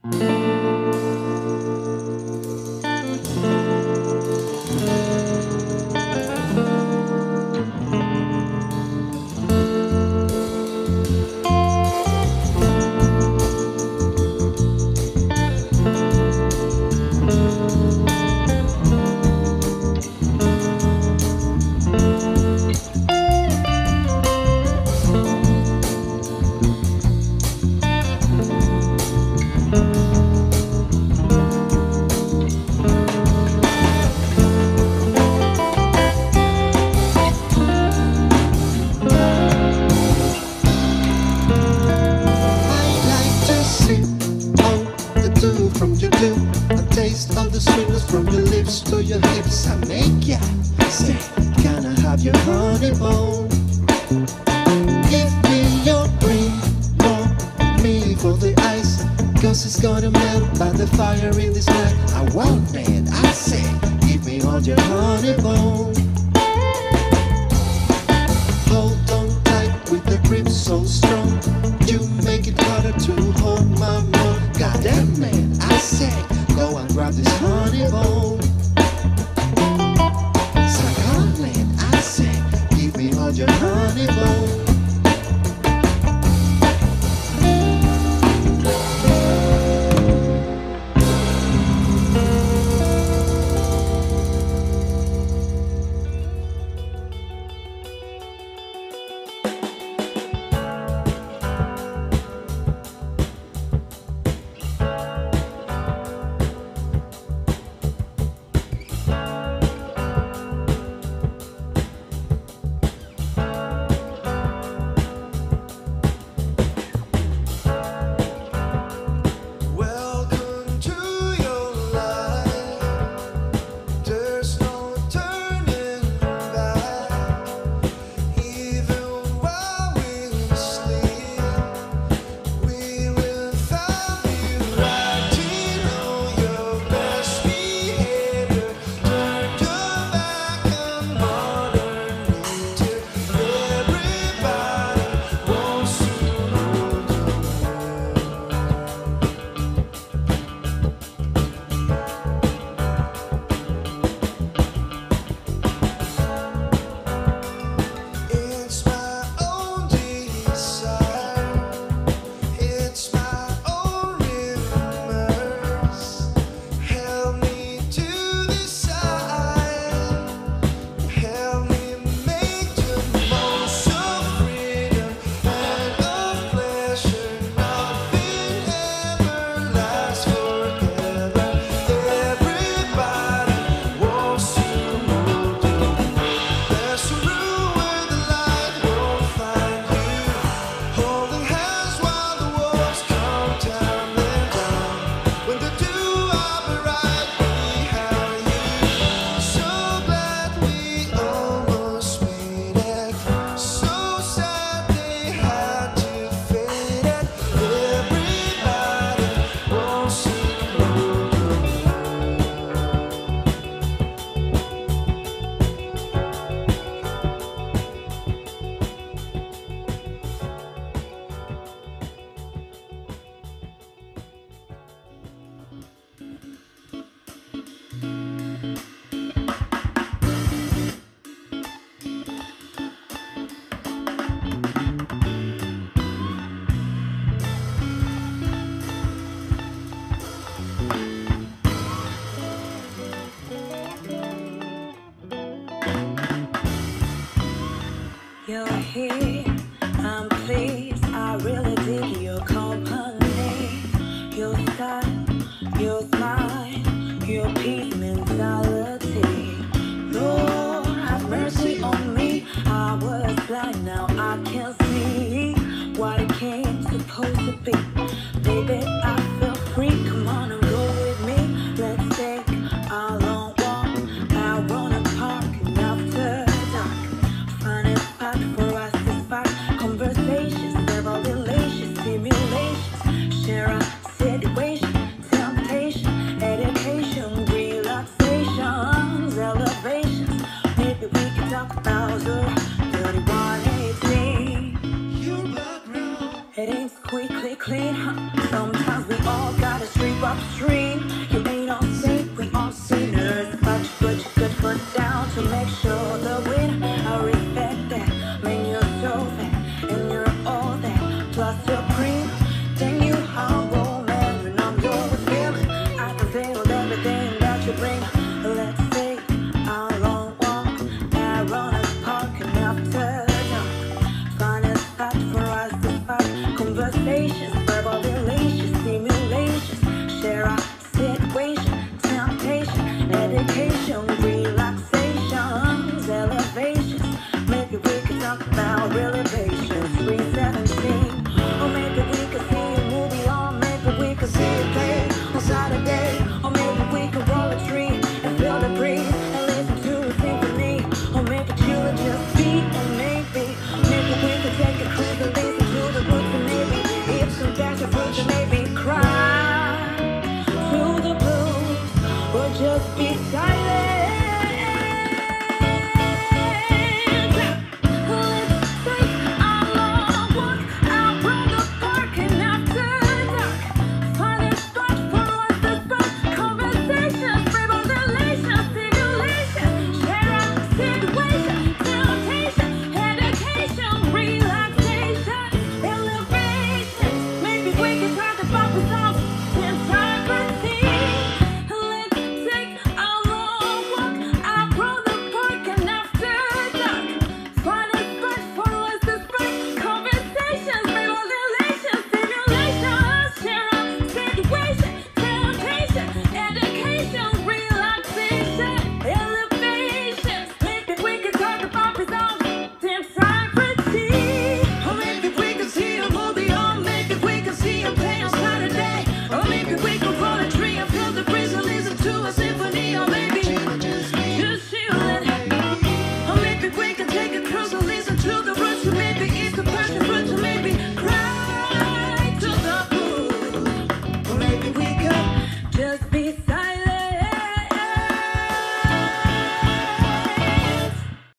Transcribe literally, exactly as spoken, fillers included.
You're here, I'm pleased, I really dig your company. Your style, your smile, your peace mentality. Lord, have mercy on me. I was blind, now I can see what it came supposed to be. Baby, I feel free, come on and go with me. Let's take a long walk out on a park and after dark. Find a spot for us to spark conversations, several relations, simulations. Share a situation, temptation, education, relaxations, elevations. Maybe we can talk about the thirty-one eighteen. Your background, it ain't quickly clean, huh? Sometimes we all gotta upstream. You ain't all safe, we all sinners. But you put your good foot down to make sure the win. I respect that, man, you're so fat, and you're all that, plus supreme. Then you humble man, and I'm yours feeling. I can feel everything that you bring. Let's take a long walk, that runners parking after dark. Find a spot for us to fight. Conversations, verbal relations, simulations. Share our situation, temptation, education, relaxations, elevations. Maybe we can talk about relevations. three seventeen. Or maybe we could see a movie, or maybe we could see a play on Saturday. Or maybe we could roll a tree and feel the breeze and listen to a symphony. Or maybe chill and just be. Or maybe, maybe we could take a cruise and listen to the roots. And maybe eat some passion fruits and maybe cry to the blues. Or just be silent. Maybe we can talk